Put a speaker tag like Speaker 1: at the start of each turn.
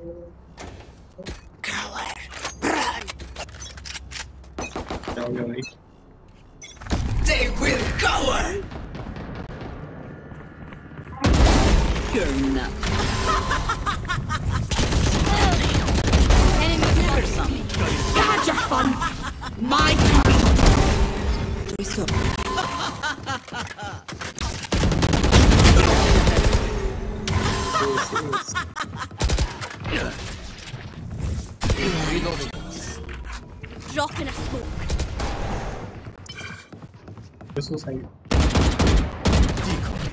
Speaker 1: Coward, run! They will cower! You're nothing. Enemies never saw me. Had your fun! My turn! Stop. Drop in a smoke.
Speaker 2: This was like